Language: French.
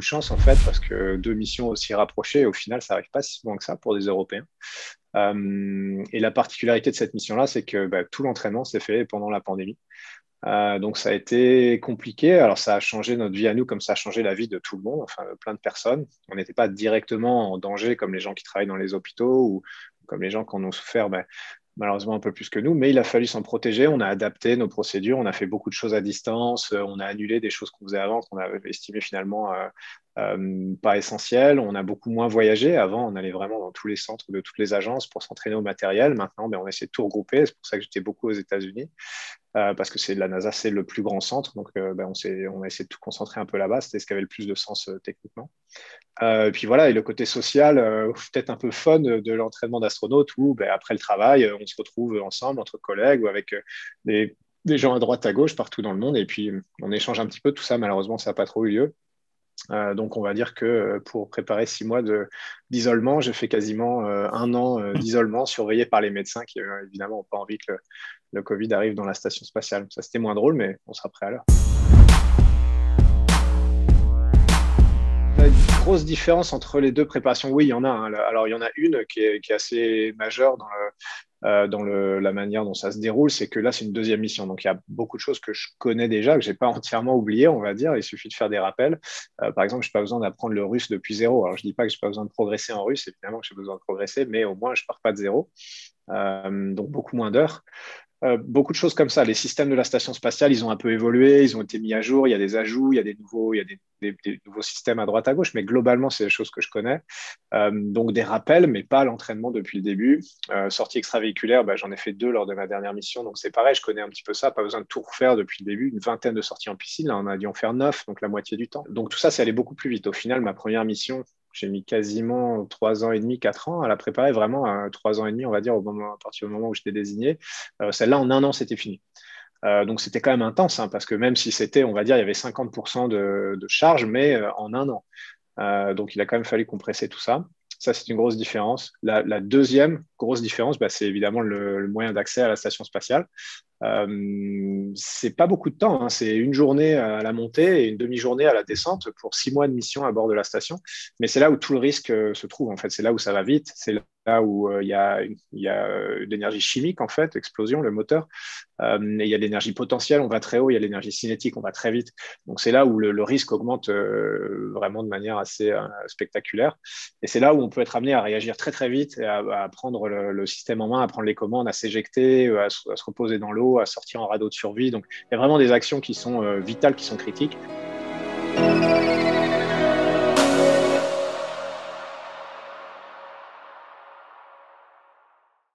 de chance en fait, parce que deux missions aussi rapprochées, au final, ça n'arrive pas si loin que ça pour des Européens. Et la particularité de cette mission-là, c'est que tout l'entraînement s'est fait pendant la pandémie. Donc ça a été compliqué. Alors ça a changé notre vie à nous comme ça a changé la vie de tout le monde, enfin de plein de personnes. On n'était pas directement en danger comme les gens qui travaillent dans les hôpitaux ou comme les gens qui en ont souffert malheureusement un peu plus que nous, mais il a fallu s'en protéger. On a adapté nos procédures, on a fait beaucoup de choses à distance, on a annulé des choses qu'on faisait avant qu'on avait estimé finalement pas essentielles. On a beaucoup moins voyagé. Avant, on allait vraiment dans tous les centres de toutes les agences pour s'entraîner au matériel. Maintenant, on essaie de tout regrouper. C'est pour ça que j'étais beaucoup aux États-Unis. Parce que c'est la NASA, c'est le plus grand centre, donc on a essayé de tout concentrer un peu là-bas, c'était ce qui avait le plus de sens techniquement. Et puis voilà, et le côté social, peut-être un peu fun de l'entraînement d'astronaute, où après le travail, on se retrouve ensemble entre collègues ou avec des gens à droite, à gauche, partout dans le monde, et puis on échange un petit peu tout ça. Malheureusement, ça n'a pas trop eu lieu. Donc, on va dire que pour préparer 6 mois d'isolement, j'ai fait quasiment un an d'isolement, surveillé par les médecins qui, évidemment, n'ont pas envie que le Covid arrive dans la station spatiale. Ça, c'était moins drôle, mais on sera prêt à l'heure. Une grosse différence entre les deux préparations, oui, il y en a. Alors, il y en a une qui est assez majeure dans la manière dont ça se déroule, c'est que là, c'est une deuxième mission. Donc, il y a beaucoup de choses que je connais déjà, que je n'ai pas entièrement oubliées, on va dire. Il suffit de faire des rappels. Par exemple, je n'ai pas besoin d'apprendre le russe depuis zéro. Alors, je ne dis pas que je n'ai pas besoin de progresser en russe, évidemment que j'ai besoin de progresser, mais au moins, je ne pars pas de zéro. Donc, beaucoup moins d'heures. Beaucoup de choses comme ça. Les systèmes de la station spatiale, ils ont un peu évolué, ils ont été mis à jour, il y a des ajouts, il y a des nouveaux systèmes à droite à gauche, mais globalement, c'est des choses que je connais. Donc des rappels, mais pas l'entraînement depuis le début. Sortie extravéhiculaire, j'en ai fait 2 lors de ma dernière mission, donc c'est pareil, je connais un petit peu ça, pas besoin de tout refaire depuis le début, une vingtaine de sorties en piscine, là on a dû en faire 9, donc la moitié du temps. Donc tout ça, c'est allé beaucoup plus vite. Au final, ma première mission, j'ai mis quasiment 3 ans et demi, 4 ans à la préparer, vraiment 3 ans et demi, on va dire, à partir du moment où j'étais désigné. Celle-là, en un an, c'était fini. Donc c'était quand même intense, hein, parce que même si c'était, on va dire, il y avait 50% de charge, mais en un an. Donc il a quand même fallu compresser tout ça. Ça, c'est une grosse différence. La deuxième grosse différence, c'est évidemment le moyen d'accès à la station spatiale. C'est pas beaucoup de temps, hein. C'est une journée à la montée et une demi-journée à la descente pour 6 mois de mission à bord de la station. Mais c'est là où tout le risque se trouve, en fait. C'est là où ça va vite. C'est là où il y a de l'énergie chimique, en fait, explosion, le moteur. Et il y a de l'énergie potentielle, on va très haut. Il y a de l'énergie cinétique, on va très vite. Donc, c'est là où le risque augmente vraiment de manière assez spectaculaire. Et c'est là où on peut être amené à réagir très, très vite, et à prendre le système en main, à prendre les commandes, à s'éjecter, à se reposer dans l'eau, à sortir en radeau de survie. Donc, il y a vraiment des actions qui sont vitales, qui sont critiques.